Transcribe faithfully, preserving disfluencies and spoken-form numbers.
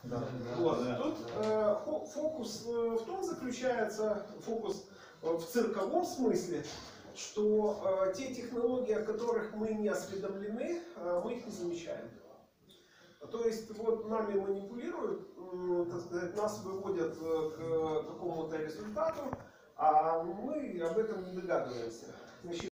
Да. Вот. Тут э, фокус в том заключается, фокус в цирковом смысле, что э, те технологии, о которых мы не осведомлены, э, мы их не замечаем. То есть вот нами манипулируют, э, так сказать, нас выводят э, к какому-то результату, а мы об этом не догадываемся. Значит,